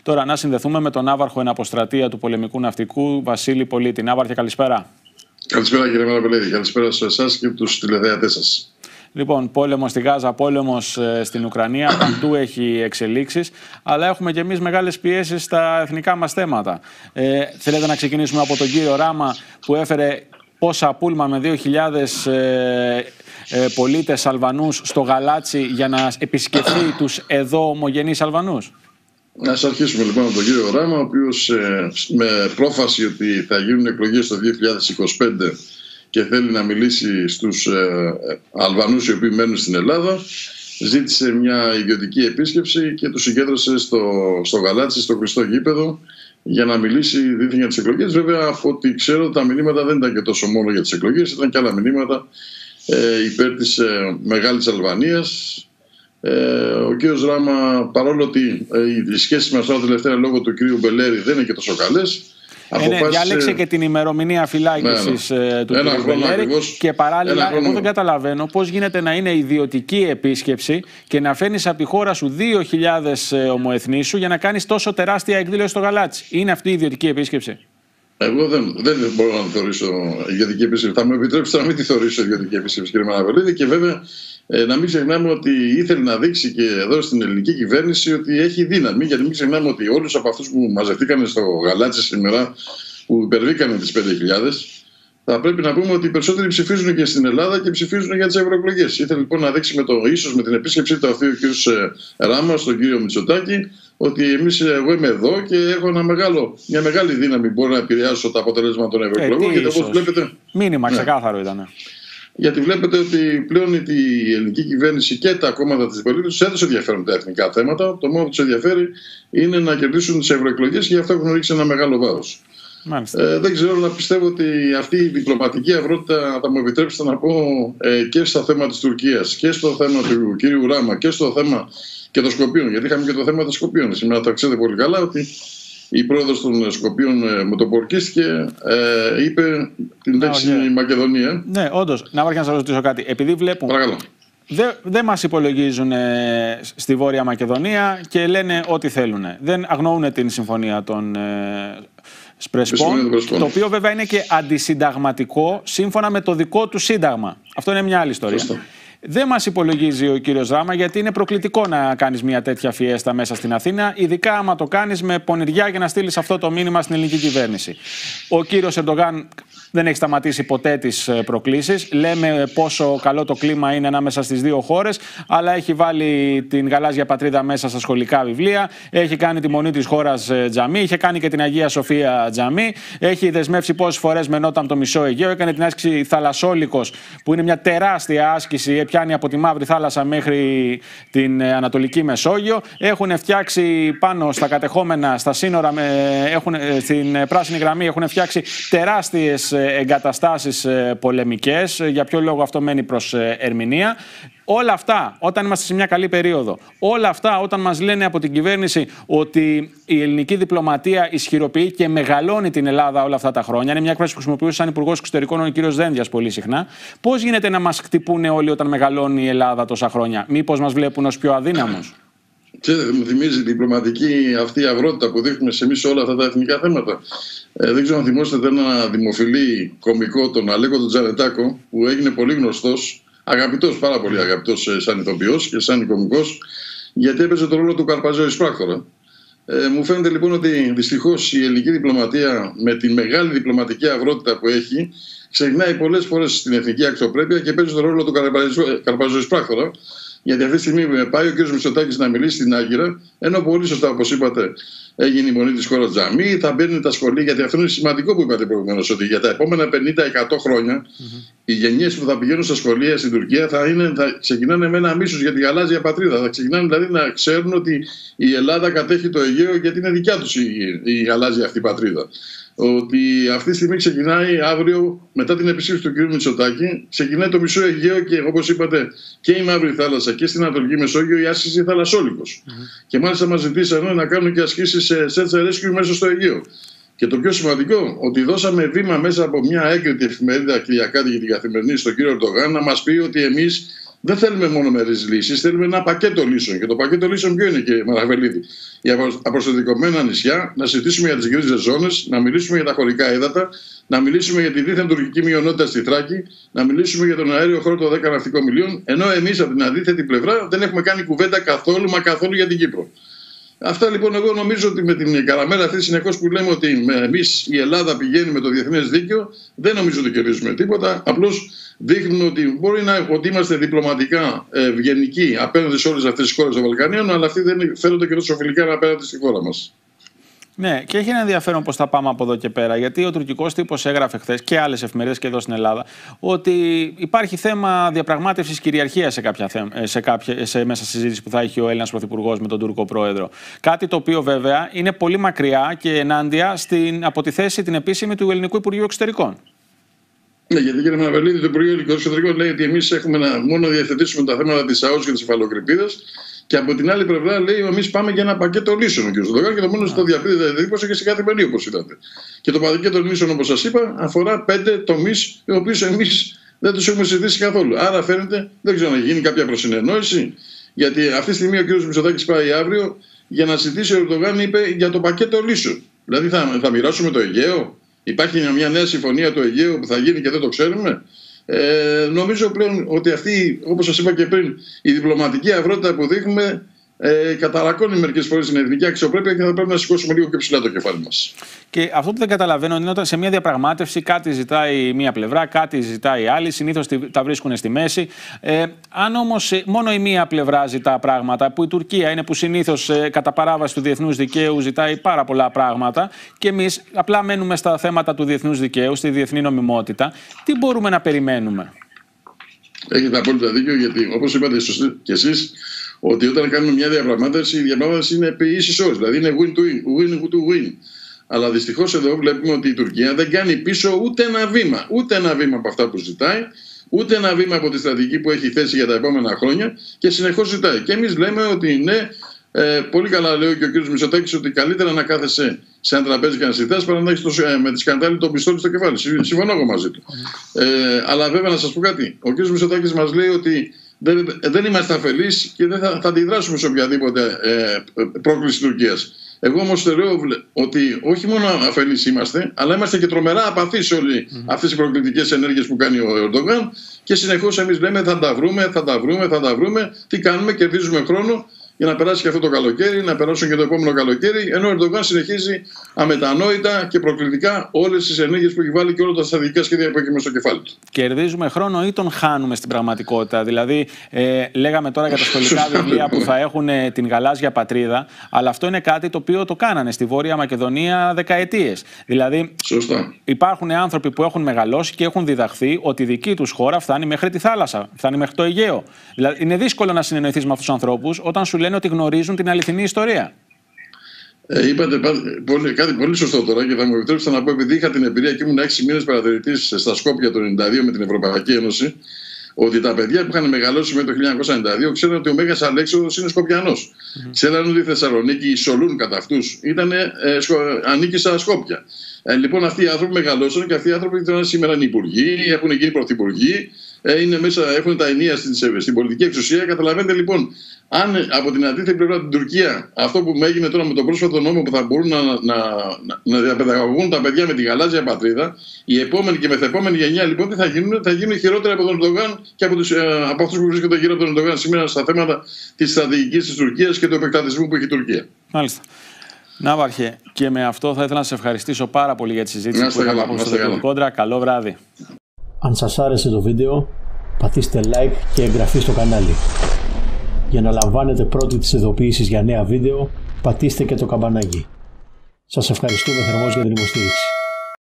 Τώρα να συνδεθούμε με τον ναύαρχο εν αποστρατεία του πολεμικού ναυτικού Βασίλη Πολίτη. Ναύαρχε, καλησπέρα. Καλησπέρα κύριε Μαραπελίδη, καλησπέρα σε εσάς και τους τηλεθεατές σας. Λοιπόν, πόλεμος στη Γάζα, πόλεμος στην Ουκρανία, παντού έχει εξελίξεις, αλλά έχουμε και εμείς μεγάλες πιέσεις στα εθνικά μας θέματα. Θέλετε να ξεκινήσουμε από τον κύριο Ράμα που έφερε πόσα πούλμα με 2.000 πολίτες Αλβανούς στο Γαλάτσι για να επισκεφθεί τους εδώ ομογενείς Αλβανούς? Ας αρχίσουμε λοιπόν από τον κύριο Ράμα, ο οποίος με πρόφαση ότι θα γίνουν εκλογές το 2025 και θέλει να μιλήσει στους Αλβανούς οι οποίοι μένουν στην Ελλάδα, ζήτησε μια ιδιωτική επίσκεψη και τους συγκέντρωσε στο Γαλάτσι, στο κλειστό γήπεδο, για να μιλήσει δίθεν για τις εκλογές. Βέβαια, από ό,τι ξέρω, τα μηνύματα δεν ήταν και τόσο μόνο για τις εκλογές, ήταν και άλλα μηνύματα υπέρ της Μεγάλης Αλβανίας. Ο κ. Ράμα, παρόλο ότι οι σχέσεις μας τώρα τελευταία λόγω του κ. Μπελέρη δεν είναι και τόσο καλές, διάλεξε και την ημερομηνία φυλάκισης του κ. Μπελέρη και παράλληλα εγώ δεν καταλαβαίνω πώς γίνεται να είναι ιδιωτική επίσκεψη και να φέρνεις από τη χώρα σου 2.000 ομοεθνείς σου για να κάνεις τόσο τεράστια εκδήλωση στο Γαλάτσι. Είναι αυτή η ιδιωτική επίσκεψη? Εγώ δεν μπορώ να θεωρήσω ιδιωτική επίσκεψη. Θα μου επιτρέψετε να μην τη θεωρήσω ιδιωτική επίσκεψη, κ. Μαναβελίδη, και βέβαια να μην ξεχνάμε ότι ήθελε να δείξει και εδώ στην ελληνική κυβέρνηση ότι έχει δύναμη, γιατί μην ξεχνάμε ότι όλους από αυτούς που μαζευτήκαν στο Γαλάτσι σήμερα, που υπερβήκανε τις 5.000, θα πρέπει να πούμε ότι οι περισσότεροι ψηφίζουν και στην Ελλάδα και ψηφίζουν για τις ευρωεκλογές. Ήθελε λοιπόν να δείξει ίσως με την επίσκεψή του αυτή ο κ. Ράμα στον κ. Μητσοτάκη ότι εγώ είμαι εδώ και έχω μια μεγάλη δύναμη που μπορώ να επηρεάσω τα αποτελέσματα των ευρωεκλογών. Γιατί όπως βλέπετε. Μήνυμα ξεκάθαρο ήταν. Γιατί βλέπετε ότι πλέον η ελληνική κυβέρνηση και τα κόμματα της πολίτης τους έδωσε ενδιαφέρον τα εθνικά θέματα. Το μόνο που τους ενδιαφέρει είναι να κερδίσουν τις ευρωεκλογές και γι' αυτό έχουν ρίξει ένα μεγάλο βάρος. Δεν ξέρω, να πιστεύω ότι αυτή η διπλωματική αυρότητα, θα μου επιτρέψετε να πω, και στο θέμα της Τουρκίας και στο θέμα του κύριου Ράμα και στο θέμα και των Σκοπίων, γιατί είχαμε και το θέμα των Σκοπίων. Σήμερα το ξέρετε πολύ καλά ότι η πρόεδρος των Σκοπίων μετοπορκίστηκε, είπε την λέξη Μακεδονία. Ναι, όντως. Να να σας ρωτήσω κάτι. Επειδή βλέπουν. Παρακαλώ. Δεν μας υπολογίζουν στη Βόρεια Μακεδονία και λένε ό,τι θέλουν. Δεν αγνοούν την συμφωνία των Σπρεσπών, το οποίο βέβαια είναι και αντισυνταγματικό σύμφωνα με το δικό του σύνταγμα. Αυτό είναι μια άλλη ιστορία. Δεν μας υπολογίζει ο κύριος Ράμα, γιατί είναι προκλητικό να κάνεις μια τέτοια φιέστα μέσα στην Αθήνα, ειδικά άμα το κάνεις με πονηριά για να στείλεις αυτό το μήνυμα στην ελληνική κυβέρνηση. Ο κύριος Ερντογάν δεν έχει σταματήσει ποτέ τις προκλήσεις. Λέμε πόσο καλό το κλίμα είναι ανάμεσα στις δύο χώρες, αλλά έχει βάλει την γαλάζια πατρίδα μέσα στα σχολικά βιβλία, έχει κάνει τη μονή της χώρας τζαμί, είχε κάνει και την Αγία Σοφία τζαμί, έχει δεσμεύσει πόσες φορές με νότα το μισό Αιγαίο, έκανε την άσκηση Θαλασσόλικος, που είναι μια τεράστια άσκηση, πιάνει από τη Μαύρη Θάλασσα μέχρι την Ανατολική Μεσόγειο. Έχουν φτιάξει πάνω στα κατεχόμενα, στα σύνορα, στην πράσινη γραμμή, έχουν φτιάξει τεράστιες εγκαταστάσεις πολεμικές. Για ποιο λόγο αυτό μένει προς ερμηνεία. Όλα αυτά όταν είμαστε σε μια καλή περίοδο, όλα αυτά όταν μας λένε από την κυβέρνηση ότι η ελληνική διπλωματία ισχυροποιεί και μεγαλώνει την Ελλάδα όλα αυτά τα χρόνια, είναι μια έκφραση που χρησιμοποιούσε σαν Υπουργός Εξωτερικών ο κ. Δένδιας πολύ συχνά. Πώς γίνεται να μας χτυπούνε όλοι όταν μεγαλώνει η Ελλάδα τόσα χρόνια? Μήπως μας βλέπουν ως πιο αδύναμους? Ξέρετε, μου θυμίζει η διπλωματική αυτή αυρότητα που δείχνουμε σε εμείς σε όλα αυτά τα εθνικά θέματα. Δεν ξέρω αν θυμόσαστε ένα δημοφιλή κωμικό, τον Αλέκο τον Τζαρετάκο, που έγινε πολύ γνωστός, αγαπητός, πάρα πολύ αγαπητός σαν ηθοποιός και σαν κωμικός, γιατί έπαιζε τον ρόλο του Καρπαζέου Εισπράκτορα. Μου φαίνεται λοιπόν ότι δυστυχώς η ελληνική διπλωματία, με τη μεγάλη διπλωματική αυρότητα που έχει, ξεχνάει πολλές φορές την εθνική αξιοπρέπεια και παίζει τον ρόλο του Καρπαζέου Εισπράκτορα. Γιατί αυτή τη στιγμή πάει ο κ. Μητσοτάκης να μιλήσει στην Άγκυρα, ενώ πολύ σωστά, όπως είπατε, έγινε η μονή της χώρας τζαμί, θα μπαίνουν τα σχολεία, γιατί αυτό είναι σημαντικό που είπατε προηγουμένως, ότι για τα επόμενα 50-100 χρόνια οι γενιές που θα πηγαίνουν στα σχολεία στην Τουρκία θα ξεκινάνε με ένα μίσος για τη γαλάζια πατρίδα. Θα ξεκινάνε δηλαδή να ξέρουν ότι η Ελλάδα κατέχει το Αιγαίο, γιατί είναι δικιά τους η γαλάζια αυτή πατρίδα. Ότι αυτή τη στιγμή ξεκινάει αύριο, μετά την επίσκεψη του κ. Μητσοτάκη, ξεκινάει το μισό Αιγαίο και, όπως είπατε, και η Μαύρη Θάλασσα και στην Ανατολική Μεσόγειο η άσκηση Θαλασσόλικος. Και μάλιστα μας ζητήσανε να κάνουν και ασκήσεις σε search and rescue μέσα στο Αιγαίο. Και το πιο σημαντικό, ότι δώσαμε βήμα μέσα από μια έγκριτη εφημερίδα κυριακάτικη την Καθημερινή στον κύριο Ερντογάν να μας πει ότι εμείς δεν θέλουμε μονομερείς λύσεις, θέλουμε ένα πακέτο λύσεων. Και το πακέτο λύσεων ποιο είναι, κύριε Μαραφελίδη? Για αποστατικωμένα νησιά, να συζητήσουμε για τις γκρίζες ζώνες, να μιλήσουμε για τα χωρικά ύδατα, να μιλήσουμε για τη δίθεν τουρκική μειονότητα στη Θράκη, να μιλήσουμε για τον αέριο χώρο των 10 ναυτικών μιλίων, ενώ εμείς από την αντίθετη πλευρά δεν έχουμε κάνει κουβέντα καθόλου, μα καθόλου για την Κύπρο. Αυτά λοιπόν, εγώ νομίζω ότι με την καραμέλα αυτή συνεχώς που λέμε ότι εμείς η Ελλάδα πηγαίνει με το διεθνές δίκαιο, δεν νομίζω ότι κερδίζουμε τίποτα. Απλώς δείχνουν ότι μπορεί ότι είμαστε διπλωματικά ευγενικοί απέναντι σε όλες αυτές τις χώρες των Βαλκανίων, αλλά αυτοί δεν φέρονται και τόσο φιλικά απέναντι στη χώρα μας. Ναι, και έχει ένα ενδιαφέρον πώς θα πάμε από εδώ και πέρα. Γιατί ο τουρκικός τύπος έγραφε χθες και άλλες εφημερίδες και εδώ στην Ελλάδα ότι υπάρχει θέμα διαπραγμάτευσης κυριαρχίας μέσα στη συζήτηση που θα έχει ο Έλληνας Πρωθυπουργός με τον Τούρκο Πρόεδρο. Κάτι το οποίο βέβαια είναι πολύ μακριά και ενάντια από τη θέση την επίσημη του Ελληνικού Υπουργείου Εξωτερικών. Ναι, γιατί κύριε Μαυρίδη, το Υπουργείο Εξωτερικών λέει ότι εμείς έχουμε μόνο διαθετήσουμε τα θέματα της ΑΟΣ και της υφαλοκρηπίδας. Και από την άλλη πλευρά λέει: εμείς πάμε για ένα πακέτο λύσεων. Ο κ. Ερντογάν και το μόνο το διαπίδεται εντύπωση και σε κάθε μενή, όπως είδατε. Και το πακέτο λύσεων, όπως σας είπα, αφορά 5 τομείς, οι οποίους εμείς δεν τους έχουμε συζητήσει καθόλου. Άρα φαίνεται, δεν ξέρω να γίνει κάποια προσυνεννόηση, γιατί αυτή τη στιγμή ο κ. Μητσοτάκης πάει αύριο για να συζητήσει. Ο Ερντογάν είπε για το πακέτο λύσεων. Δηλαδή θα μοιράσουμε το Αιγαίο. Υπάρχει μια νέα συμφωνία του Αιγαίου που θα γίνει και δεν το ξέρουμε. Νομίζω πλέον ότι αυτή, όπως σας είπα και πριν, η διπλωματική αυρότητα που δείχνουμε καταρακώνει μερικές φορές την εθνική αξιοπρέπεια και θα πρέπει να σηκώσουμε λίγο και ψηλά το κεφάλι μας. Και αυτό που δεν καταλαβαίνω είναι όταν σε μια διαπραγμάτευση κάτι ζητάει μία πλευρά, κάτι ζητάει η άλλη, συνήθως τα βρίσκουν στη μέση. Αν όμως μόνο η μία πλευρά ζητά πράγματα, που η Τουρκία είναι που συνήθως κατά παράβαση του διεθνούς δικαίου ζητάει πάρα πολλά πράγματα και εμείς απλά μένουμε στα θέματα του διεθνούς δικαίου, στη διεθνή νομιμότητα, τι μπορούμε να περιμένουμε? Έχετε απόλυτα δίκιο, γιατί όπως είπατε κι εσείς, ότι όταν κάνουμε μια διαπραγμάτευση, η διαπραγμάτευση είναι επί ίσης όρης, δηλαδή είναι win to win. Αλλά δυστυχώς εδώ βλέπουμε ότι η Τουρκία δεν κάνει πίσω ούτε ένα βήμα από αυτά που ζητάει, ούτε ένα βήμα από τη στρατηγική που έχει θέσει για τα επόμενα χρόνια και συνεχώς ζητάει. Και εμείς λέμε ότι ναι, πολύ καλά λέει και ο κ. Μητσοτάκης ότι καλύτερα να κάθεσαι σε ένα τραπέζι και να συζητάς παρά να έχεις με τη σκανδάλη τον πιστόλι στο κεφάλι. Συμφωνώ εγώ μαζί του. Αλλά βέβαια να σας πω κάτι. Ο κ. Μητσοτάκης μας λέει ότι δεν είμαστε αφελείς και δεν θα αντιδράσουμε σε οποιαδήποτε πρόκληση της Τουρκίας. Εγώ όμως θεωρώ ότι όχι μόνο αφελείς είμαστε, αλλά είμαστε και τρομερά απαθείς σε όλες αυτές οι προκλητικές ενέργειες που κάνει ο Ερντογάν και συνεχώς εμείς λέμε θα τα βρούμε. Τι κάνουμε? Κερδίζουμε χρόνο για να περάσει και αυτό το καλοκαίρι, να περάσουν και το επόμενο καλοκαίρι, ενώ ο Ερντογάν συνεχίζει αμετανόητα και προκλητικά όλες τις ενέργειες που έχει βάλει και όλα τα στρατηγικά σχέδια που έχει μέσα στο κεφάλι του. Κερδίζουμε χρόνο ή τον χάνουμε στην πραγματικότητα? Δηλαδή, λέγαμε τώρα για τα σχολικά βιβλία που θα έχουν την γαλάζια πατρίδα, αλλά αυτό είναι κάτι το οποίο το κάνανε στη Βόρεια Μακεδονία δεκαετίες. Δηλαδή, σωστά, υπάρχουν άνθρωποι που έχουν μεγαλώσει και έχουν διδαχθεί ότι η δική τους χώρα φτάνει μέχρι τη θάλασσα, φτάνει μέχρι το Αιγαίο. Δηλαδή, είναι δύσκολο να συνεννοηθείς με αυτούς τους ανθρώπους όταν σου λένε ότι γνωρίζουν την αληθινή ιστορία. Είπατε κάτι πολύ σωστό τώρα και θα μου επιτρέψετε να πω, επειδή είχα την εμπειρία και ήμουν 6 μήνες παρατηρητής στα Σκόπια το 1992 με την Ευρωπαϊκή Ένωση, ότι τα παιδιά που είχαν μεγαλώσει με το 1992 ξέραν ότι ο Μέγας Αλέξανδρος είναι Σκοπιανός. Ξέραν ότι η Θεσσαλονίκη, η Σολούν κατά αυτούς, ανήκει στα Σκόπια. Λοιπόν, αυτοί οι άνθρωποι μεγαλώσαν και αυτοί οι άνθρωποι σήμερα είναι υπουργοί, έχουν γίνει πρωθυπουργοί, έχουν τα ενία στην πολιτική εξουσία. Καταλαβαίνετε λοιπόν, αν από την αντίθετη πλευρά την Τουρκία, αυτό που έγινε τώρα με τον πρόσφατο νόμο που θα μπορούν να διαπαιδαγωγούν τα παιδιά με τη γαλάζια πατρίδα, η επόμενη και μεθεπόμενη γενιά λοιπόν τι θα γίνουν χειρότερα από τον Ερντογάν και από αυτούς που βρίσκονται γύρω από τον Ερντογάν σήμερα στα θέματα της στρατηγικής της Τουρκίας και του επεκτατισμού που έχει η Τουρκία. Μάλιστα. Ναύαρχε, και με αυτό θα ήθελα να σας ευχαριστήσω πάρα πολύ για τη συζήτηση που είχαμε απόψε στο Τηλεοπτικό Κόντρα. Καλό βράδυ. Αν σας άρεσε το βίντεο, πατήστε like και εγγραφή στο κανάλι. Για να λαμβάνετε πρώτοι τις ειδοποιήσεις για νέα βίντεο, πατήστε και το καμπανάκι. Σας ευχαριστούμε θερμώς για την υποστήριξη.